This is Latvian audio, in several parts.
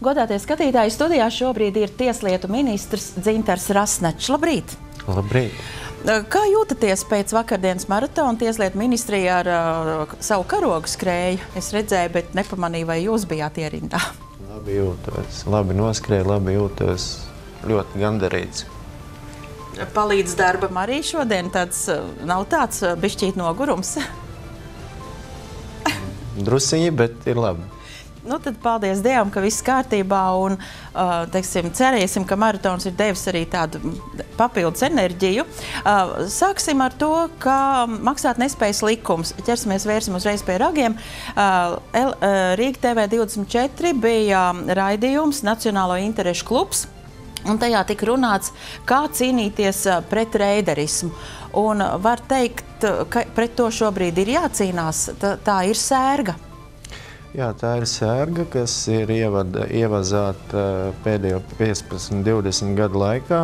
Godātie skatītāji, studijā šobrīd ir tieslietu ministrs Dzintars Rasnačs. Labrīt! Labrīt! Kā jūtaties pēc vakardienas maratona? Tieslietu ministrija ar savu karogu skrēja. Es redzēju, bet nepamanīju, vai jūs bijāt ierindā. Labi jūtos, labi noskrēju, labi jūtos, ļoti gandarīts. Palīdz darbam arī šodien, nav tāds bišķīt nogurums? Drusiņi, bet ir labi. Nu, tad paldies Dievam, ka viss kārtībā un, teiksim, cerēsim, ka maratons ir devis arī tādu papildus enerģiju. Sāksim ar to, ka maksātnespējas likums. Vērsim uzreiz pie ragiem. Rīga TV 24 bija raidījums Nacionālo interešu klubs, un tajā tika runāts, kā cīnīties pret reiderismu. Un var teikt, ka pret to šobrīd ir jācīnās. Tā ir sērga. Jā, tā ir sērga, kas ir ievazāta pēdējo 15-20 gadu laikā.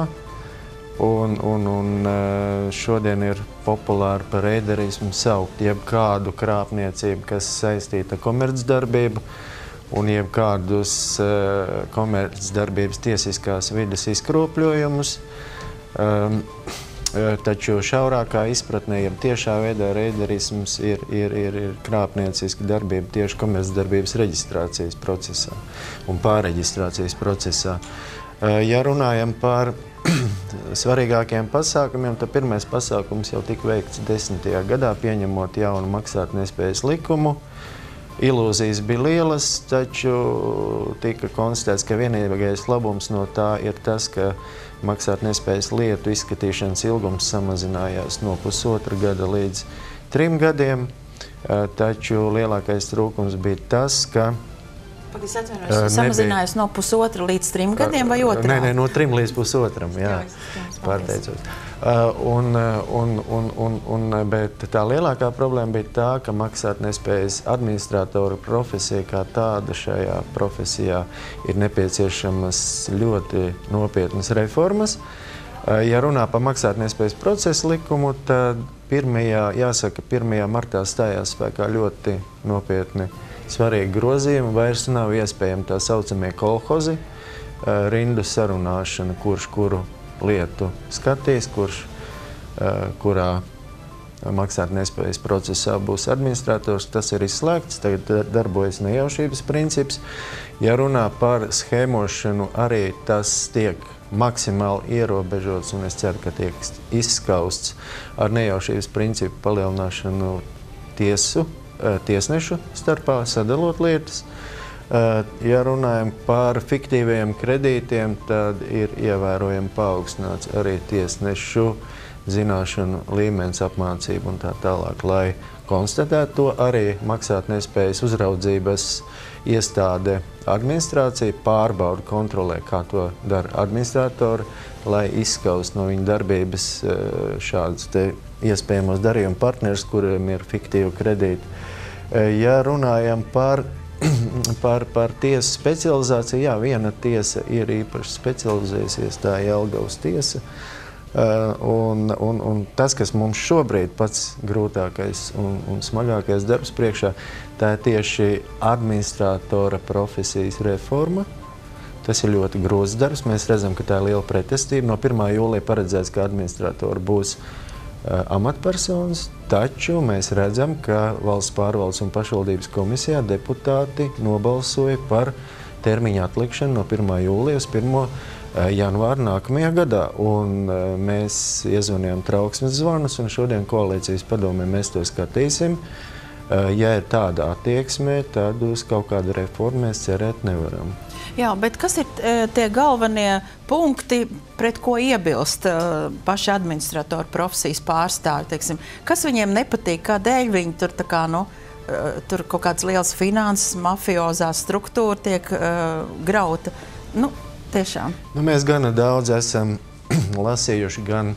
Un šodien ir populāri par reiderismu saukt jebkādu krāpniecību, kas saistīta ar komercdarbību un jebkādus komercdarbības tiesiskās vides izkropļojumus. Taču šaurākā izpratnē, ja tiešā veidā reiderisms ir krāpnieciska darbība tieši komercdarbības reģistrācijas procesā un pārreģistrācijas procesā. Ja runājam par svarīgākiem pasākumiem, tad pirmais pasākums jau tika veikts 10. gadā, pieņemot jaunu maksātnespējas likumu. Ilūzijas bija lielas, taču tika konstatēts, ka vienīgais labums no tā ir tas, ka maksātnespējas lietu izskatīšanas ilgums samazinājās no 1,5 gada līdz 3 gadiem, taču lielākais trūkums bija tas, ka samazinājās no 1,5 līdz 3 gadiem vai otrādi? Nē, no 3 līdz 1,5, jā, pārteicot. Bet tā lielākā problēma bija tā, ka maksātnespējas administratora profesija kā tāda šajā profesijā ir nepieciešamas ļoti nopietnas reformas. Ja runā par maksātnespējas procesa likumu, tad 1. martā stājās spēkā ļoti nopietni svarīgi grozījumi. Vairs nav iespējami tā saucamie kolhozi, rindu sarunāšana, kurš kuru lietu skatīs, kurā maksātnespējas procesā būs administrators. Tas ir izslēgts, tagad darbojas nejaušības princips. Ja runā par schēmošanu, arī tas tiek maksimāli ierobežots, un es ceru, ka tiek izskausts ar nejaušības principu palielināšanu tiesnešu starpā, sadalot lietas. Ja runājam par fiktīvajiem kredītiem, tad ir ievērojami paaugstināts arī tiesnešu zināšanu līmenis, apmācību un tā tālāk. Lai konstatētu to, arī maksātnespējas uzraudzības iestāde administrācija pārbauda, kontrolē, kā to dara administratori, lai izskaust no viņa darbības šādus te iespējamos darījumu partnerus, kuriem ir fiktīvi kredīti. Ja runājam par tiesu specializāciju, jā, viena tiesa ir īpaši specializējusies, tā Jelgavas tiesa. Un tas, kas mums šobrīd pats grūtākais un smagākais darbs priekšā, tā ir tieši administratora profesijas reforma. Tas ir ļoti grūts darbs. Mēs redzam, ka tā ir liela pretestība. No 1. jūlija paredzēts, ka administratori būs amatpersonas, taču mēs redzam, ka Valsts pārvaldes un pašvaldības komisijā deputāti nobalsoja par termiņu atlikšanu no 1. jūlija uz 1. janvāru nākamajā gadā. Un mēs iezvanījām trauksmes zvanus, un šodien koalīcijas padomē mēs to skatīsim. Ja ir tāda attieksme, tad uz kaut kādu reformu mēs cerēt nevaram. Jā, bet kas ir tie galvenie punkti, pret ko iebilst paši administratoru profesijas pārstāvi? Teiksim, kas viņiem nepatīk, kādēļ viņi tur tā kā, tur kaut kāds liels finanses, mafiozā struktūra tiek grauta? Tiešām. Mēs gana daudz esam lasījuši gan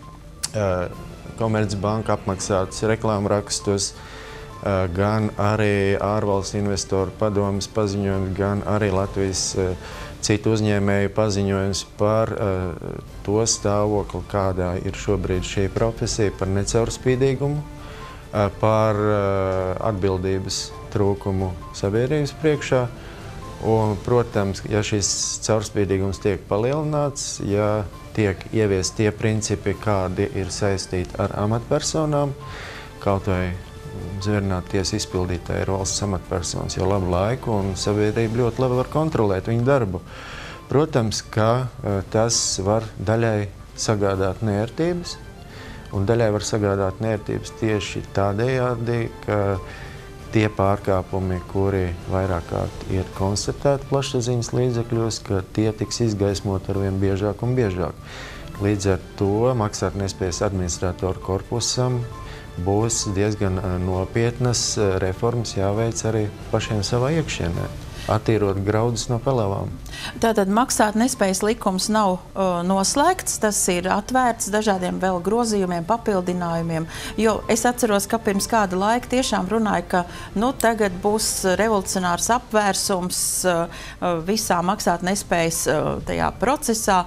Komercbanka apmaksātus reklāmrakstus, gan arī ārvalstu investoru padomes paziņojumi, gan arī Latvijas citu uzņēmēju paziņojums par to stāvokli, kādā ir šobrīd šī profesija, par necaurspīdīgumu, par atbildības trūkumu sabiedrības priekšā. Un, protams, ja šis caurspīdīgums tiek palielināts, ja tiek ieviest tie principi, kādi ir saistīti ar amatpersonām, kaut vai zvērnāt tiesa izpildītāji ir valsts amatpersonas jau labu laiku, un sabiedrība ļoti labi var kontrolēt viņu darbu. Protams, ka tas var daļai sagādāt nērtības, un daļai var sagādāt nērtības tieši tādējādi, ka tie pārkāpumi, kuri vairāk kārt ir konstatēti plašsaziņas līdzekļos, ka tie tiks izgaismot arvien biežāk un biežāk. Līdz ar to maksātnespējas administratoru korpusam būs diezgan nopietnas reformas jāveic arī pašiem savā iekšienē, attīrot graudus no pelavām. Tātad maksātnespējas likums nav noslēgts, tas ir atvērts dažādiem vēl grozījumiem, papildinājumiem, jo es atceros, ka pirms kāda laika tiešām runāja, ka tagad būs revolucionārs apvērsums visā maksātnespējas tajā procesā,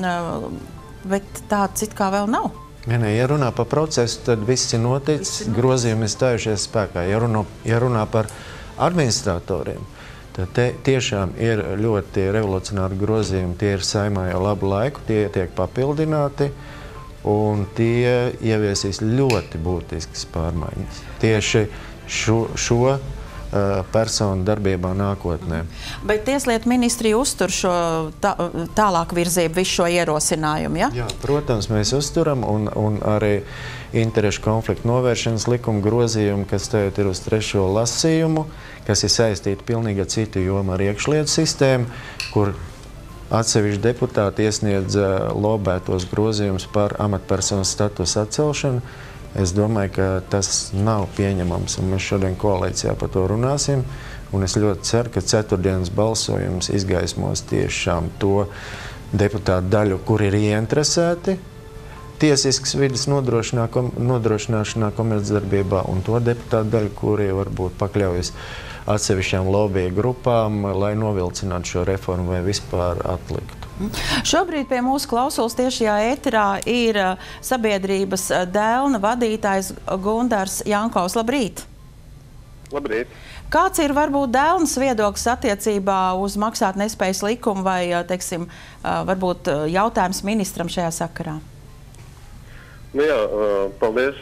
bet tāds it kā vēl nav. Ja runā par procesu, tad viss ir noticis, grozījumi ir stājušies spēkā. Ja runā par administratoriem, tad tiešām ir ļoti revolucionāri grozījumi. Tie ir Saeimā jau labu laiku, tie tiek papildināti, un tie ieviesīs ļoti būtiskas pārmaiņas. Tieši šo personu darbībā nākotnē. Bet Tieslietu ministrija uztur šo tālāk virzību, visu šo ierosinājumu, ja? Jā, protams, mēs uzturam, un arī interešu konfliktu novēršanas likuma grozījumi, kas tagad ir uz 3. lasījumu, kas ir saistīti pilnīgi ar citu jomu ar iekšlietu sistēmu, kur atsevišķi deputāti iesniedz lobētos grozījumus par amatpersonas statusu atcelšanu. Es domāju, ka tas nav pieņemams, un mēs šodien koalīcijā par to runāsim. Un es ļoti ceru, ka ceturtdienas balsojums izgaismos tiešām to deputātu daļu, kur ir ieinteresēti tiesiskas vides nodrošināšanā komercdarbībā, un to deputātu daļu, kuri varbūt pakļaujas atsevišķām lobby grupām, lai novilcinātu šo reformu vai vispār atliktu. Šobrīd pie mūsu klausulas tiešajā ēterā ir sabiedrības Dēlna vadītājs Gundars Jankovs. Labrīt! Labrīt! Kāds ir varbūt Dēlnas viedoklis attiecībā uz maksātnespējas likumu vai, teiksim, varbūt jautājums ministram šajā sakarā? Jā, paldies.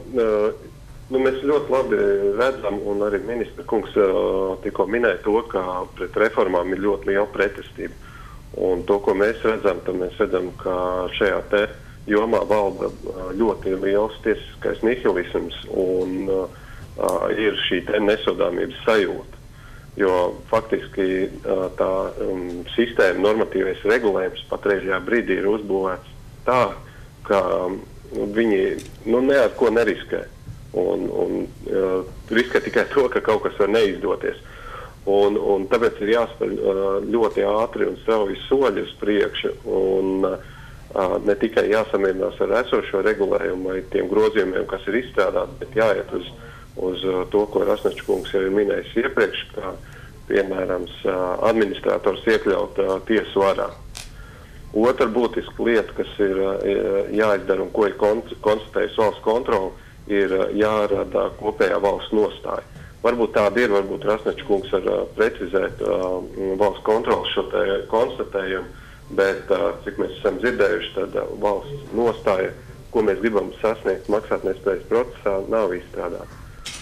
Mēs ļoti labi redzam, un arī ministra kungs tikko minēja to, ka pret reformām ir ļoti liela pretestība. Un to, ko mēs redzam, tad mēs redzam, ka šajā te jomā valda ļoti liels tiesiskais nihilisms un ir šī te nesodāmības sajūta. Jo faktiski tā sistēma, normatīvais regulējums patreizajā brīdī ir uzbūvēts tā, ka viņi ne ar ko neriskē. Un riskē tikai to, ka kaut kas var neizdoties. Un tāpēc ir jāspēr ļoti ātri un strauji soļi uz priekšu, un ne tikai jāsamierinās ar esošo regulējumu vai tiem grozījumiem, kas ir izstrādāti, bet jāiet uz to, ko Rasnačs kungs jau ir minējis iepriekš, kā piemēram administrators iekļaut tiesu varā. Otra būtiska lieta, kas ir jāizdara un ko ir konstatējusi valsts kontrole, ir jārada kopējā valsts nostāja. Varbūt tāda ir, varbūt Rasnačs kungs var precizēt valsts kontrolas šo te konstatējumu, bet, cik mēs esam dzirdējuši, tad valsts nostāja, ko mēs gribam sasniegt maksātnespējas procesā, nav izstrādāta.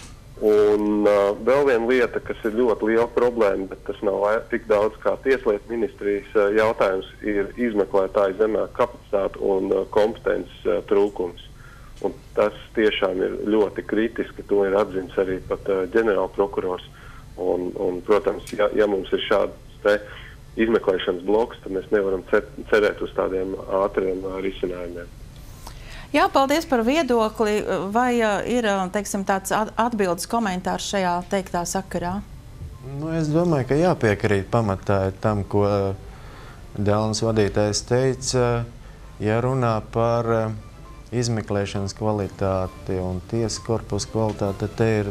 Un vēl viena lieta, kas ir ļoti liela problēma, bet tas nav tik daudz kā Tieslietu ministrijas jautājums, ir izmeklētāju zemāka kapacitāte un kompetences trūkums. Un tas tiešām ir ļoti kritiski, to ir atzīts arī pat ģenerāla prokurors. Un protams, ja mums ir šāds izmeklēšanas bloks, tad mēs nevaram cerēt uz tādiem ātriem risinājumiem. Jā, paldies par viedokli. Vai ir, teiksim, tāds atbildes komentārs šajā teiktā sakarā? Es domāju, ka jāpiekrīt pamatā tam, ko Dēlnas vadītājs teica, ja runā par izmeklēšanas kvalitāti un tiesas korpusa kvalitāti, tad te ir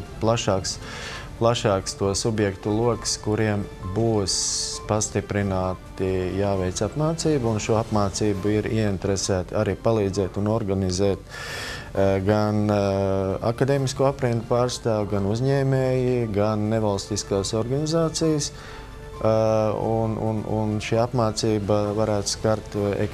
plašāks to subjektu loks, kuriem būs pastiprināti jāveic apmācība, un šo apmācību ir ieinteresēti arī palīdzēt un organizēt gan akadēmisko aprindu pārstāvu, gan uzņēmēji, gan nevalstiskās organizācijas. un šī apmācība varētu skart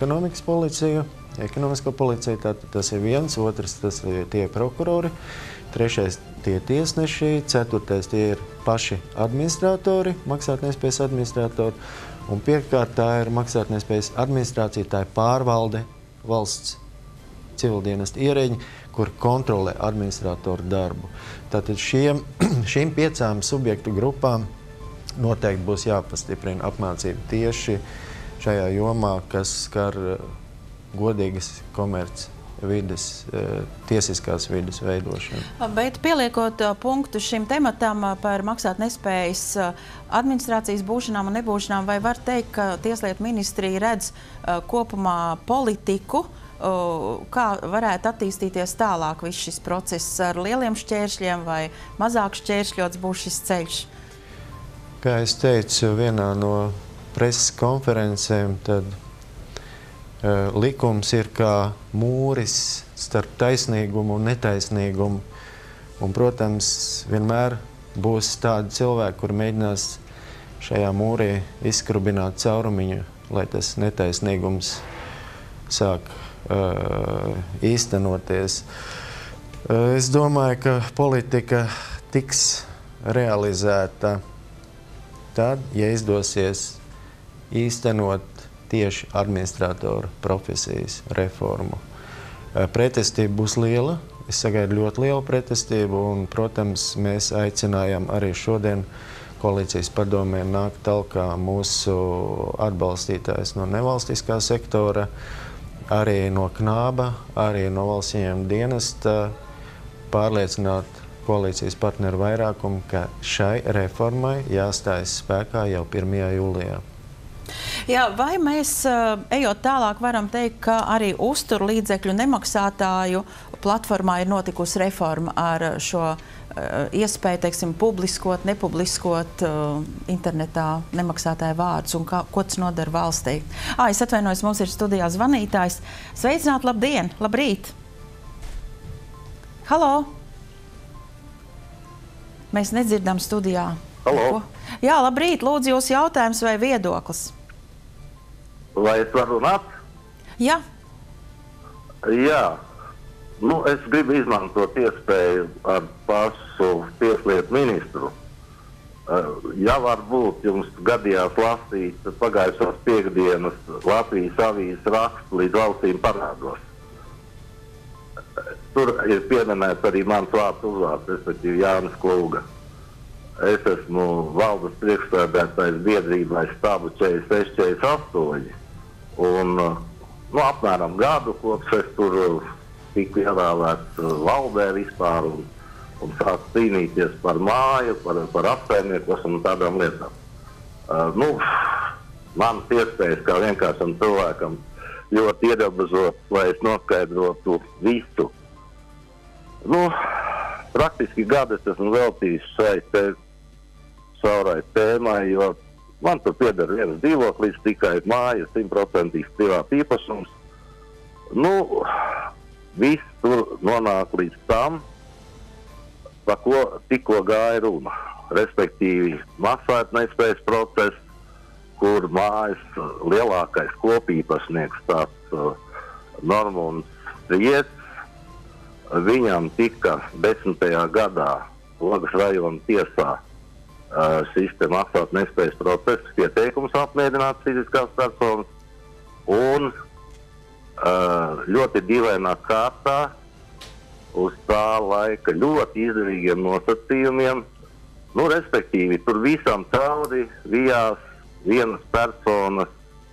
ekonomisko policiju, tātad tas ir viens, otrs tas ir tie prokurori, trešais tie tiesneši, ceturtais tie ir paši administratori, maksātnespējas administratori, un piekārt tā ir maksātnespējas administrācija, tā ir pārvalde valsts civildienesta ierēģi, kur kontrolē administratoru darbu. Tātad šīm 5 subjektu grupām noteikti būs jāpastiprina apmācība tieši šajā jomā, kas skar godīgas komerc vides, tiesiskās vides veidošanu. Bet pieliekot punktu šim tematam par maksātnespējas administrācijas būšanām un nebūšanām, vai var teikt, ka Tieslietu ministrija redz kopumā politiku, kā varētu attīstīties tālāk viss šis process ar lieliem šķēršļiem vai mazāk šķēršļots būs šis ceļš? Kā es teicu vienā no preses konferencēm, tad likums ir kā mūris starp taisnīgumu un netaisnīgumu. Un, protams, vienmēr būs tādi cilvēki, kuri mēģinās šajā mūrī izskrubināt caurumiņu, lai tas netaisnīgums sāk īstenoties. Es domāju, ka politika tiks realizēta tad, ja izdosies īstenot tieši administratoru profesijas reformu. Pretestība būs liela, es sagaidu ļoti lielu pretestību, un, protams, mēs aicinājām arī šodien koalīcijas padomē nākt talkā mūsu atbalstītājs no nevalstiskā sektora, arī no KNABA, arī no valsts ieņēmuma dienesta, pārliecināt koalīcijas partneru vairākumu, ka šai reformai jāstājas spēkā jau 1. jūlijā. Jā, vai mēs, ejot tālāk, varam teikt, ka arī uzturlīdzekļu nemaksātāju platformā ir notikusi reforma ar šo iespēju, teiksim, publiskot, nepubliskot internetā nemaksātāju vārdus un ko tas nodara valstī? Es atvainojos, mums ir studijā zvanītājs. Sveicināt, labdien, labrīt! Halo! Mēs nedzirdam studijā. Halo! Jā, labrīt, lūdzu, jūs jautājums vai viedoklis? Vai es varu runāt? Jā. Jā. Nu, es gribu izmantot iespēju ar pašu tieslietu ministru. Ja varbūt jums gadījās lasīt pagājušās piekdienas Latvijas avīzes rakstu līdz valstīm parādos. Tur ir pieminēts arī mans vārds uzvārds, respektīvi Jānis Kluga. Es esmu valdes priekšsēdētājs biedrībai Stabu 46-48. Un apmēram gadu kopš es tur tiku ievēlēts valdē vispār un sāku cīnīties par māju, par apsaimniekošanu un tādām lietām. Manas iespējas kā vienkāršam cilvēkam ļoti ierobežot, lai es noskaidrotu visu. Praktiski gadu es esmu veltījis šai saurai tēmai, jo man tur pieder viens dzīvoklis, tikai māja, 100% privāts īpašums. Viss tur nonāk līdz tam, par ko tikko gāja runa. Respektīvi, maksātnespējas process, kur mājas lielākais kopīpašnieks, tāds Normunds Strietis, viņam tika 10. gadā Logas rajona tiesā šis te maksātnespējas process pieteikums apmierināt fiziskās personas un ļoti dīvainā kārtā uz tā laika ļoti izdevīgiem nosacījumiem. Respektīvi, tur visam cauri vijās vienas personas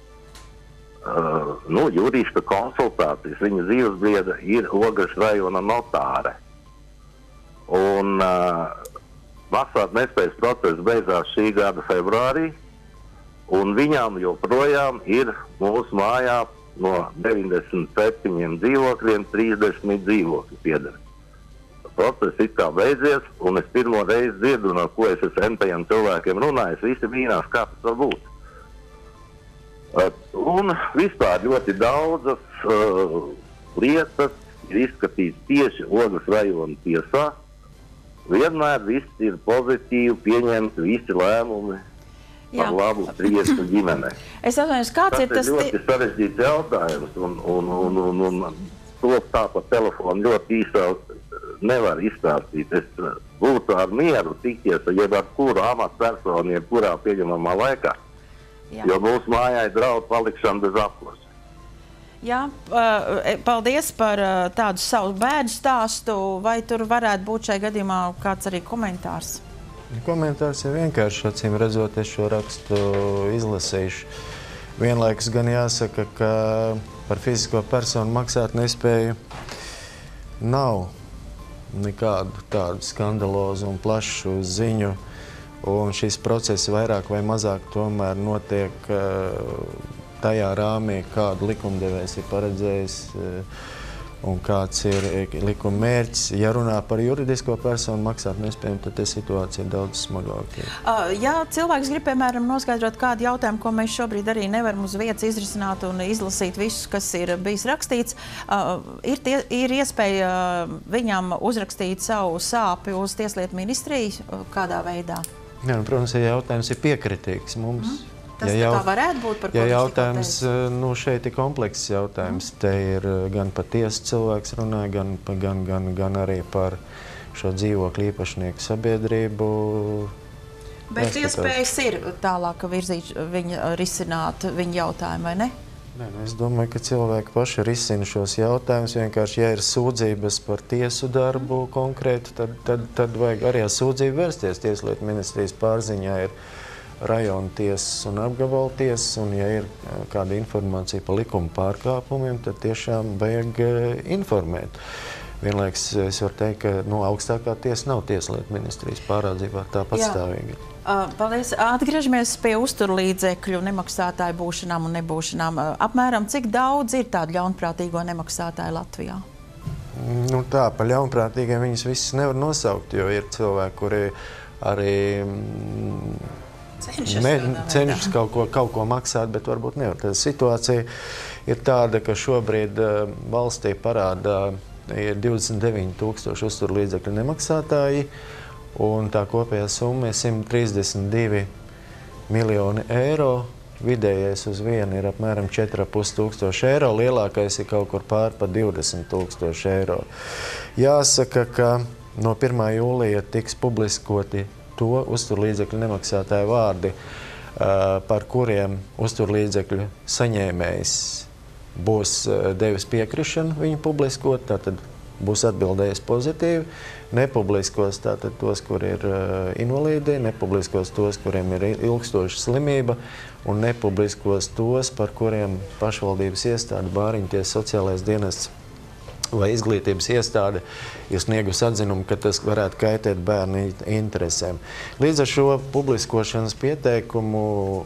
jurista konsultācijas. Viņa dzīvesbiedra ir Logas rajona notāre. Un maksātnespējas process beidzās šī gada februārī, un viņām joprojām ir mūsu mājā no 97 dzīvokļiem 30 dzīvokļi pieder. Process it kā beidzies, un es pirmo reizi dzirdu, no ko es entajiem cilvēkiem runāju, visi brīnās, kā tas var būt. Un vispār ļoti daudzas lietas ir izskatīts tieši Logas rajona tiesā. Vienmēr viss ir pozitīvi pieņemti, visi lēmumi. par labu priestu ģimenei. Es atvainojos, kāds ir tas... Tas ir ļoti sarežģīts jautājums, un to tā pa telefonu ļoti īsā nevar izstāstīt. Es būtu ar mieru tikties, jeb ar kuru amatpersonu, jebkurā pieņemamā laikā, jo mūsu mājai draud palikšana bez aplas. Jā, paldies par tādu savu bēdu stāstu. Vai tur varētu būt šai gadījumā kāds arī komentārs? Komentārs ir vienkārši, acīm redzot, es šo rakstu izlasīšu. Vienlaikus gan jāsaka, ka par fizisko personu maksāt nespēju nav nekādu tādu skandalozu un plašu ziņu. Un šis process vairāk vai mazāk tomēr notiek tajā rāmī, kādu likumdevējs ir paredzējis un kāds ir likuma mērķis. Ja runā par juridisko personu maksāt nespējumu, tad situācija ir daudz smagāka. Ja cilvēks grib, piemēram, noskaidrot kādu jautājumu, ko mēs šobrīd arī nevaram uz vietas izrisināt un izlasīt visus, kas ir bijis rakstīts, ir iespēja viņam uzrakstīt savu sāpi uz Tieslietu ministriju kādā veidā? Jā, protams, ja jautājums ir piekritīgs mums. Tas tā varētu būt, par ko ja jautājums, šeit ir komplekss jautājums. Te ir gan par tiesu cilvēks runā, gan arī par šo dzīvokļu īpašnieku sabiedrību. Bet iespējas ir tālāk virzīt risināt viņa jautājumu, vai ne? Nē, es domāju, ka cilvēki paši risina šos jautājumus. Vienkārši, ja ir sūdzības par tiesu darbu konkrēti, tad vajag arī sūdzību vērsties. Tieslietu ministrijas pārziņā ir rajona tiesas un apgabala tiesas, un ja ir kāda informācija par likuma pārkāpumiem, tad tiešām vajag informēt. Vienlaiks es varu teikt, ka augstākā tiesa nav Tieslietu ministrijas pāraudzībā, tā patstāvīga. Paldies. Atgriežamies pie uzturlīdzekļu nemaksātāju būšanām un nebūšanām. Apmēram cik daudz ir tādu ļaunprātīgo nemaksātāju Latvijā? Tā, pa ļaunprātīgiem viņus visus nevar nosaukt, jo ir cilvēki, kuri arī cenšas kaut ko maksāt, bet varbūt nevar. Tad situācija ir tāda, ka šobrīd valstī parādā ir 29,000 uzturlīdzekļu nemaksātāji, un tā kopējā summa ir 132 miljoni eiro. Vidējais uz vienu ir apmēram 4,500 eiro, lielākais ir kaut kur pār pa 20,000 eiro. Jāsaka, ka no 1. jūlija tiks publiskoti to uzturlīdzekļu nemaksātāju vārdi, par kuriem uzturlīdzekļu saņēmējs būs devis piekrišanu viņu publiskot, tātad būs atbildējis pozitīvi, nepubliskos tātad tos, kur ir invalīdi, nepubliskos tos, kuriem ir ilgstoša slimība, un nepubliskos tos, par kuriem pašvaldības iestāde, bāriņtiesa, sociālais dienests vai izglītības iestāde ir sniegusi atzinumu, ka tas varētu kaitēt bērnu interesēm. Līdz ar šo publiskošanas pieteikumu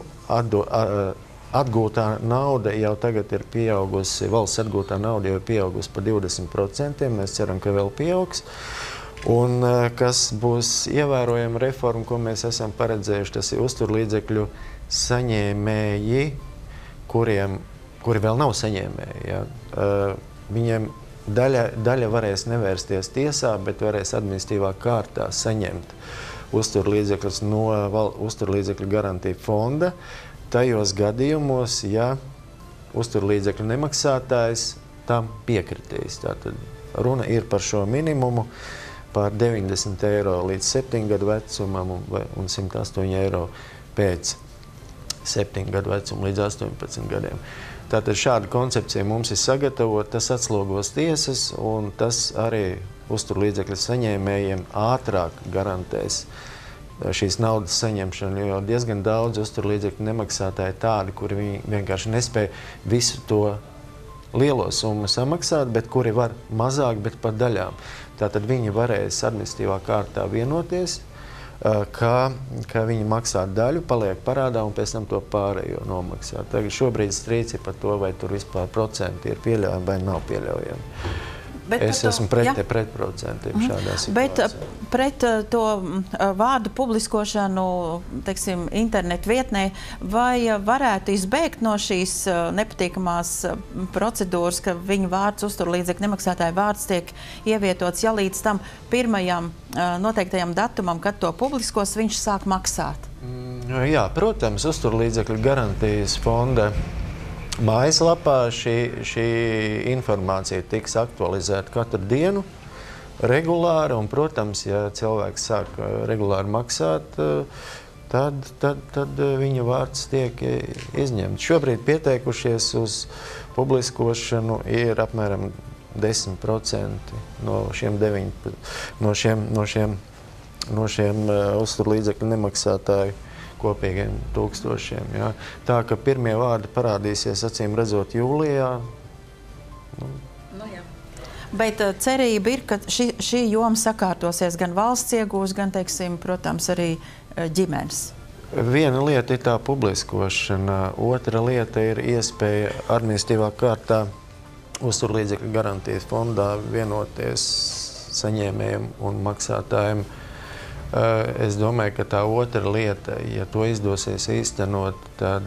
atgūtā nauda jau tagad ir pieaugusi, valsts atgūtā nauda jau ir pieaugusi par 20%, mēs ceram, ka vēl pieaugs. Un kas būs ievērojama reforma, ko mēs esam paredzējuši, tas ir uzturlīdzekļu saņēmēji, kuri vēl nav saņēmēji. Ja? Viņiem daļa varēs nevērsties tiesā, bet varēs administratīvā kārtā saņemt uzturlīdzekļus no uzturlīdzekļu garantija fonda. Tajos gadījumos, ja uzturlīdzekļu nemaksātājs tam piekritīs. Tātad runa ir par šo minimumu, par 90 eiro līdz 7 gadu vecumam un 108 eiro pēc 7 gadu vecuma līdz 18 gadiem. Tātad šāda koncepcija mums ir sagatavota, tas atslogos tiesas, un tas arī uzturlīdzekļu saņēmējiem ātrāk garantēs šīs naudas saņemšanu, jo diezgan daudz uzturlīdzekļu nemaksātāji tādi, kuri viņi vienkārši nespēja visu to lielo summu samaksāt, bet kuri var mazāk, bet par daļām. Tātad viņi varēs administratīvā kārtā vienoties, ka viņi maksā daļu, paliek parādā un pēc tam to pārējo nomaksā. Tagad šobrīd strīds ir par to, vai tur vispār procenti ir pieļaujami vai nav pieļaujami. Es esmu pret procentiem šādā situācijā. Bet pret to vārdu publiskošanu, teiksim, internetu vietnē, vai varētu izbēgt no šīs nepatīkamās procedūras, ka viņa vārds, uzturlīdzekļu nemaksātāja vārds tiek ievietots, ja līdz tam pirmajam noteiktajam datumam, kad to publiskos, viņš sāk maksāt? Jā, protams, uzturlīdzekļu garantijas fonda mājaslapā šī informācija tiks aktualizēta katru dienu, regulāri, un, protams, ja cilvēks sāk regulāri maksāt, tad viņa vārds tiek izņemts. Šobrīd pieteikušies uz publiskošanu ir apmēram 10% no šiem uzturlīdzekļu nemaksātāju kopīgiem tūkstošiem. Ja. Tā, ka pirmie vārdi parādīsies, acīm redzot, jūlijā. Bet cerība ir, ka šī joma sakārtosies gan valsts iegūs, gan, teiksim, protams, arī ģimenes. Viena lieta ir tā publiskošana, otra lieta ir iespēja administratīvā kārtā uzturlīdzekļu garantijas fondā vienoties saņēmējiem un maksātājiem. Es domāju, ka tā otra lieta, ja to izdosies īstenot, tad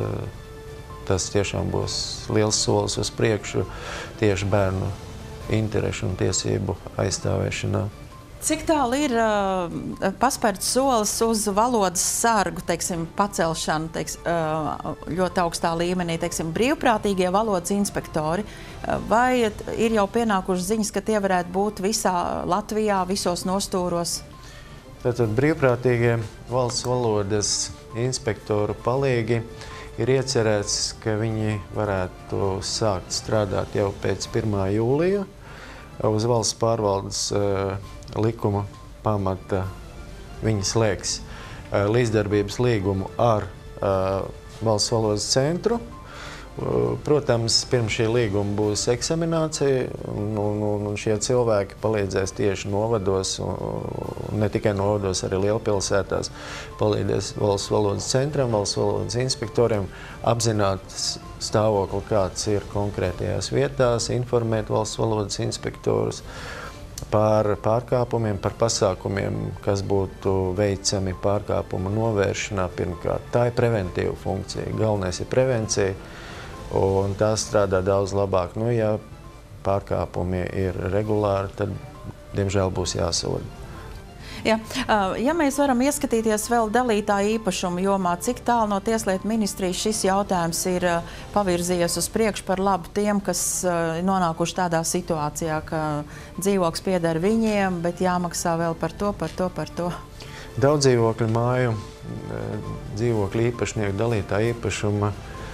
tas tiešām būs liels solis uz priekšu tieši bērnu interešu un tiesību aizstāvēšanā. Cik tālu ir paspērts solis uz valodas sargu, teiksim, pacelšanu, ļoti augstā līmenī, teiksim, brīvprātīgie valodas inspektori? Vai ir jau pienākušas ziņas, ka tie varētu būt visā Latvijā, visos nostūros? Tātad brīvprātīgie valsts valodas inspektoru palīgi ir iecerēts, ka viņi varētu sākt strādāt jau pēc 1. jūlija. Uz valsts pārvaldes likuma pamata viņi slēgs līdzdarbības līgumu ar valsts valodas centru. Protams, pirms šī līguma būs eksaminācija, un šie cilvēki palīdzēs tieši novados, ne tikai novados, arī lielpilsētās, palīdzēs valsts valodas centram, valsts valodas inspektoriem apzināt stāvokli, kāds ir konkrētajās vietās, informēt valsts valodas inspektorus par pārkāpumiem, par pasākumiem, kas būtu veicami pārkāpumu novēršanā. Pirmkārt, tā ir preventīva funkcija. Galvenais ir prevencija. Un tā strādā daudz labāk. Nu, ja pārkāpumi ir regulāri, tad, diemžēl, būs jāsoda. Ja mēs varam ieskatīties vēl dalītā īpašuma jomā, cik tālu no Tieslietu ministrijas šis jautājums ir pavirzījies uz priekšu par labu tiem, kas nonākuši tādā situācijā, ka dzīvoklis pieder viņiem, bet jāmaksā vēl par to. Daudz dzīvokļu māju, dzīvokļu īpašnieku dalītā īpašuma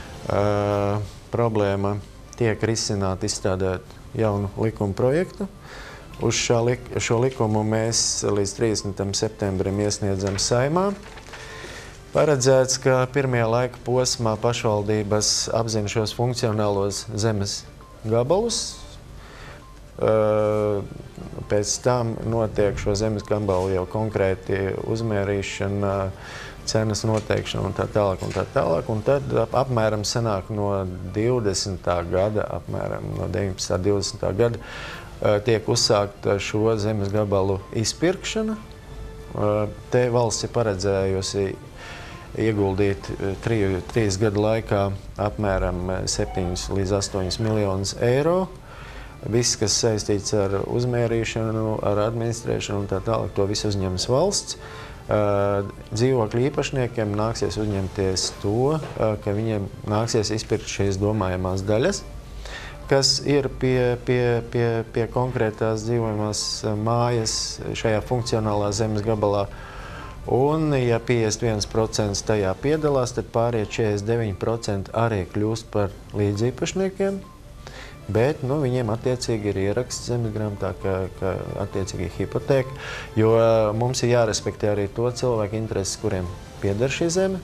problēma tiek risināta izstrādāt jaunu likuma projektu. Uz šo likumu mēs līdz 30. septembrim iesniedzam Saeimā. Paredzēts, ka pirmajā laika posmā pašvaldības apzina šos funkcionālos zemes gabalus. Pēc tam notiek šo zemes gabalu jau konkrēti uzmērīšana, cenas noteikšana un tā tālāk. Un tad apmēram sanāk no 20. gada, apmēram no 19. 20. gada, tiek uzsākta šo zemes gabalu izpirkšana. Te valsts ir paredzējusi ieguldīt 3 gadu laikā apmēram 7 līdz 8 miljonus eiro. Viss, kas saistīts ar uzmērīšanu, ar administrēšanu un tā tālāk, to visu uzņems valsts. Dzīvokļu īpašniekiem nāksies uzņemties to, ka viņiem nāksies izpirkt šīs domājamās daļas, kas ir pie konkrētās dzīvojamās mājas šajā funkcionālā zemes gabalā. Un, ja 51% tajā piedalās, tad pārējie 49% arī kļūst par līdzīpašniekiem. Bet viņiem attiecīgi ir ieraksts zemes grāmatā, ka attiecīgi hipotēka, jo mums ir jārespektē arī to cilvēku intereses, kuriem pieder šī zeme.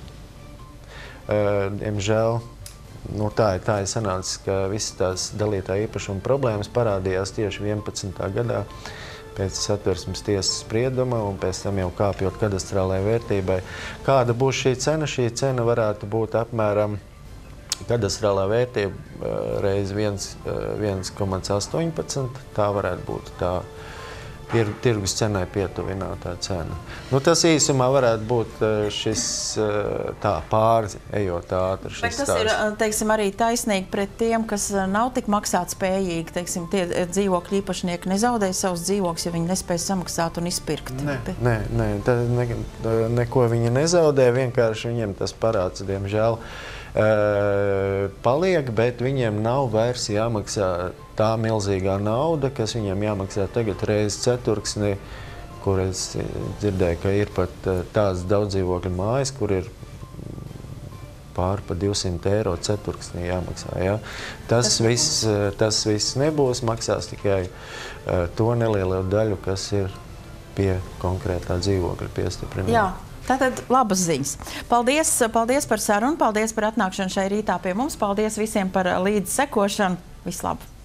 Diemžēl tā ir sanācis, ka visas tās dalītā īpašuma problēmas parādījās tieši 11. gadā pēc Satversmes tiesas sprieduma un pēc tam jau kāpjot kadastrālajai vērtībai. Kāda būs šī cena? Šī cena varētu būt apmēram kadastrālā vērtība reiz 1,18. Tā varētu būt ir tirgus cenai pietuvinātā cena. Nu, tas īsumā varētu būt šis tā pārējot ātri. Bet tas ir, teiksim, arī taisnīgi pret tiem, kas nav tik maksāt spējīgi. Teiksim, tie dzīvokļu īpašnieki nezaudē savus dzīvokļus, ja viņi nespēj samaksāt un izpirkt. Nē, neko viņi nezaudē, vienkārši viņiem tas parāds, diemžēl, paliek, bet viņiem nav vairs jāmaksā tā milzīgā nauda, kas viņiem jāmaksā tagad reiz ceturksnī, kur es dzirdēju, ka ir pat tādas daudzdzīvokļu mājas, kur ir pār pa 200 eiro ceturksnī jāmaksā. Ja? Tas viss nebūs, maksās tikai to nelielo daļu, kas ir pie konkrētā dzīvokļa piestiprinājuma. Jā. Tātad labas ziņas. Paldies par sarunu, paldies par atnākšanu šai rītā pie mums, paldies visiem par līdzi sekošanu. Vislabāk!